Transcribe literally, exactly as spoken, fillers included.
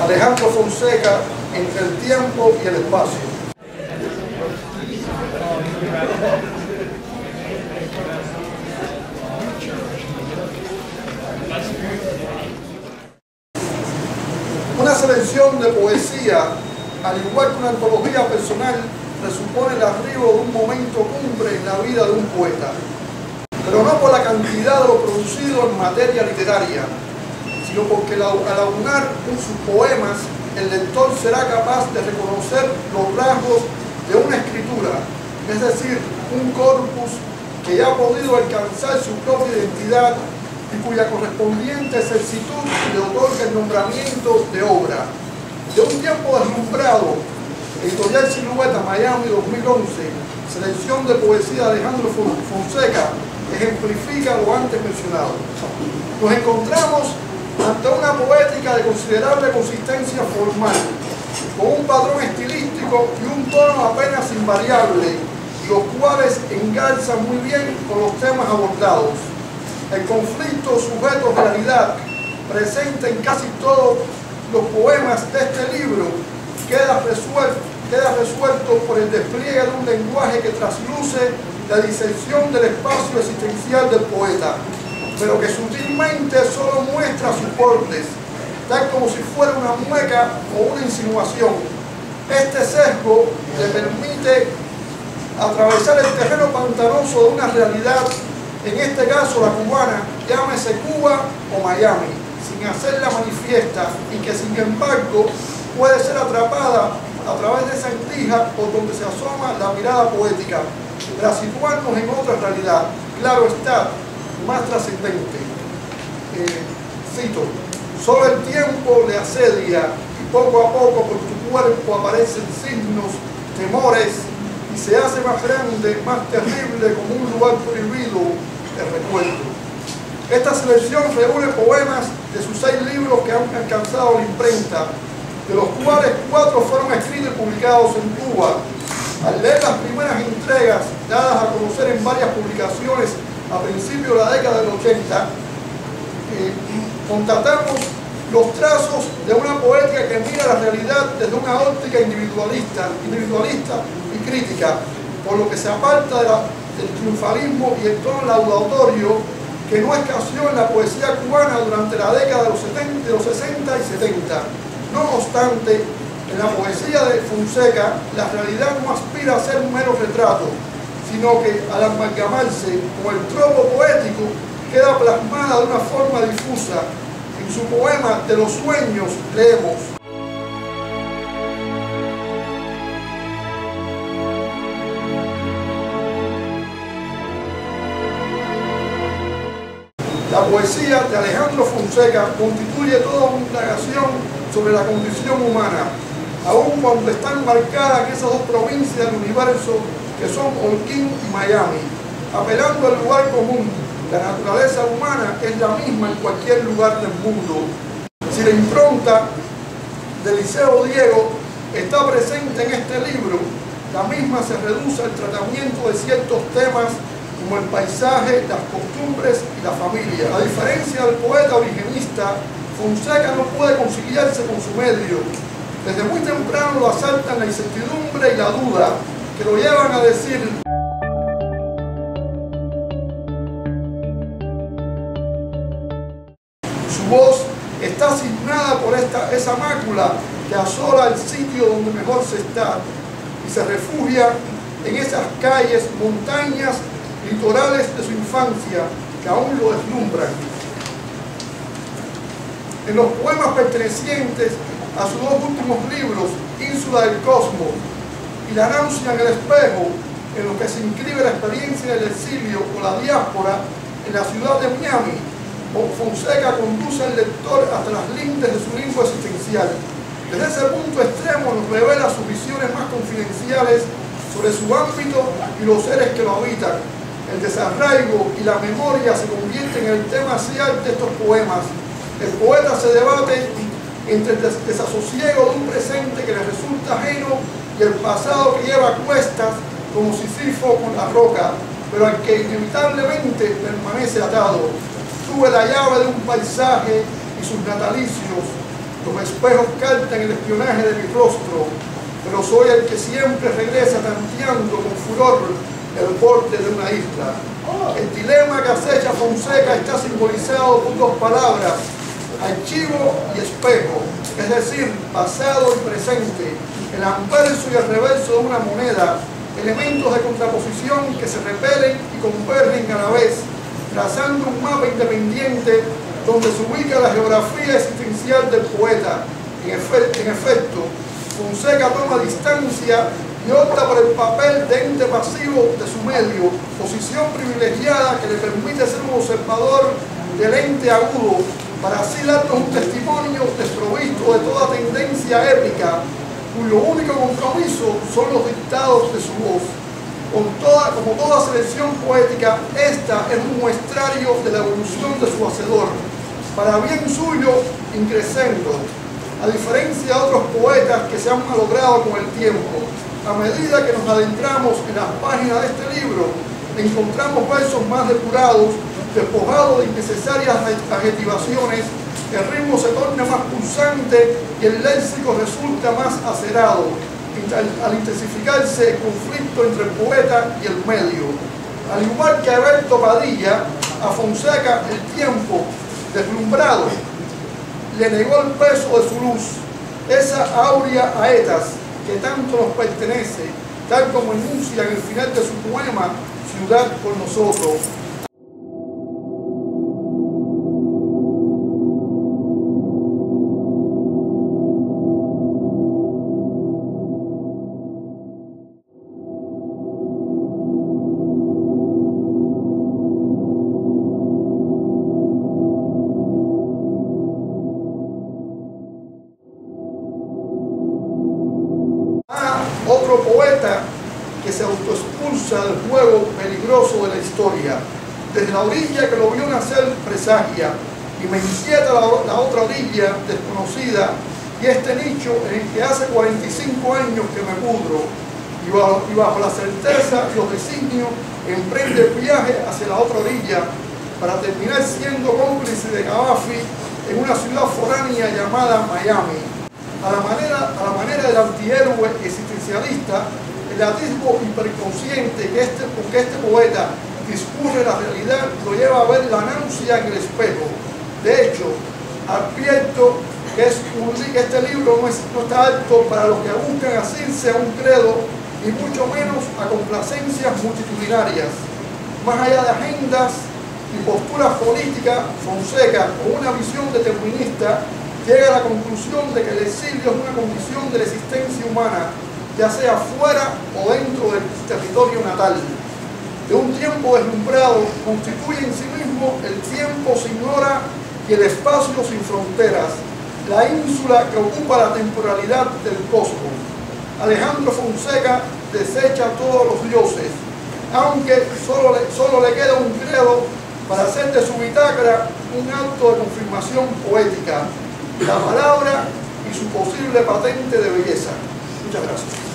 Alejandro Fonseca, Entre el tiempo y el espacio. Una selección de poesía, al igual que una antología personal, presupone el arribo de un momento cumbre en la vida de un poeta, pero no por la cantidad de lo producido en materia literaria, sino porque al aunar en sus poemas, el lector será capaz de reconocer los rasgos de una escritura, es decir, un corpus que ya ha podido alcanzar su propia identidad y cuya correspondiente exactitud le otorga el nombramiento de obra. De un tiempo deslumbrado, Editorial Silueta, Miami dos mil once, selección de poesía de Alejandro Fonseca, ejemplifica lo antes mencionado. Nos encontramos ante una poética de considerable consistencia formal, con un patrón estilístico y un tono apenas invariable, los cuales engarzan muy bien con los temas abordados. El conflicto sujeto-realidad, presente en casi todos los poemas de este libro, queda resuelto, queda resuelto por el despliegue de un lenguaje que trasluce la disección del espacio existencial del poeta, pero que sutilmente solo muestra sus bordes, tal como si fuera una mueca o una insinuación. Este sesgo le permite atravesar el terreno pantanoso de una realidad, en este caso la cubana, llámese Cuba o Miami, sin hacerla manifiesta y que sin embargo puede ser atrapada a través de esa endija por donde se asoma la mirada poética, para situarnos en otra realidad, claro está, más trascendente. Eh, cito: solo el tiempo le asedia y poco a poco por tu cuerpo aparecen signos, temores, y se hace más grande, más terrible, como un lugar prohibido, el recuerdo. Esta selección reúne poemas de sus seis libros que han alcanzado la imprenta, de los cuales cuatro fueron escritos y publicados en Cuba. Al leer las primeras entregas, dadas a conocer en varias publicaciones a principios de la década del ochenta, eh, constatamos los trazos de una poética que mira la realidad desde una óptica individualista, individualista y crítica, por lo que se aparta de la, del triunfalismo y el tono laudatorio que no escaseó en la poesía cubana durante la década de los, setenta, de los sesenta y setenta. No obstante, en la poesía de Fonseca, la realidad no aspira a ser un mero retrato, sino que al amalgamarse con el tropo poético, queda plasmada de una forma difusa. En su poema De los sueños leemos: la poesía de Alejandro Fonseca constituye toda una indagación sobre la condición humana, aun cuando están marcadas en esas dos provincias del universo que son Holguín y Miami, apelando al lugar común. La naturaleza humana es la misma en cualquier lugar del mundo. Si la impronta de Liceo Diego está presente en este libro, la misma se reduce al tratamiento de ciertos temas como el paisaje, las costumbres y la familia. A diferencia del poeta originista, Fonseca no puede conciliarse con su medio. Desde muy temprano lo asaltan la incertidumbre y la duda, que lo llevan a decir: su voz está asignada por esta, esa mácula que asola el sitio donde mejor se está y se refugia en esas calles, montañas, litorales de su infancia que aún lo deslumbran. En los poemas pertenecientes a sus dos últimos libros, Ínsula del Cosmos y La náusea en el espejo, en los que se inscribe la experiencia del exilio o la diáspora en la ciudad de Miami, Fonseca conduce al lector hasta las lindes de su lengua existencial. Desde ese punto extremo nos revela sus visiones más confidenciales sobre su ámbito y los seres que lo habitan. El desarraigo y la memoria se convierten en el tema esencial de estos poemas. El poeta se debate entre el desasosiego de un presente que le resulta ajeno y el pasado que lleva a cuestas como Sísifo con la roca, pero al que inevitablemente permanece atado. Tuve la llave de un paisaje y sus natalicios, Los espejos captan el espionaje de mi rostro, pero soy el que siempre regresa tanteando con furor el borde de una isla. El dilema que acecha Fonseca está simbolizado por dos palabras: archivo y espejo, es decir, pasado y presente, el anverso y el reverso de una moneda, elementos de contraposición que se repelen y convergen a la vez, trazando un mapa independiente donde se ubica la geografía existencial del poeta. En, efe en efecto, Fonseca toma distancia y opta por el papel de ente pasivo de su medio, posición privilegiada que le permite ser un observador del ente agudo, para así darnos un testimonio desprovisto de toda tendencia épica, cuyo único compromiso son los dictados de su voz. Con toda, como toda selección poética, esta es un muestrario de la evolución de su hacedor, para bien suyo, increscendo. A diferencia de otros poetas que se han malogrado con el tiempo, a medida que nos adentramos en las páginas de este libro, encontramos versos más depurados, despojados de innecesarias adjetivaciones, el ritmo se torna más pulsante y el léxico resulta más acerado, al intensificarse el conflicto entre el poeta y el medio. Al igual que a Alberto Padilla, a Fonseca el tiempo, deslumbrado, le negó el peso de su luz, esa áurea aetas que tanto nos pertenece, tal como enuncia en el final de su poema Ciudad con nosotros. Otro poeta que se autoexpulsa del juego peligroso de la historia. Desde la orilla que lo vio nacer presagia, y me inquieta la, la otra orilla desconocida, y este nicho en el que hace cuarenta y cinco años que me pudro, y bajo, y bajo la certeza y los designios emprende el viaje hacia la otra orilla, para terminar siendo cómplice de Gaddafi en una ciudad foránea llamada Miami. A la manera, a la manera del antihéroe existencialista, el atisbo hiperconsciente que este, con que este poeta discurre la realidad lo lleva a ver la náusea en el espejo. De hecho, advierto que, es un, que este libro no, es, no está apto para los que buscan asirse a un credo, ni mucho menos a complacencias multitudinarias. Más allá de agendas y posturas políticas, Fonseca, con una visión determinista, llega a la conclusión de que el exilio es una condición de la existencia humana, ya sea fuera o dentro del territorio natal. De un tiempo deslumbrado, constituye en sí mismo el tiempo sin hora y el espacio sin fronteras, la ínsula que ocupa la temporalidad del cosmos. Alejandro Fonseca desecha a todos los dioses, aunque solo le, solo le queda un credo para hacer de su bitácora un acto de confirmación poética: la palabra y su posible patente de belleza. Muchas gracias.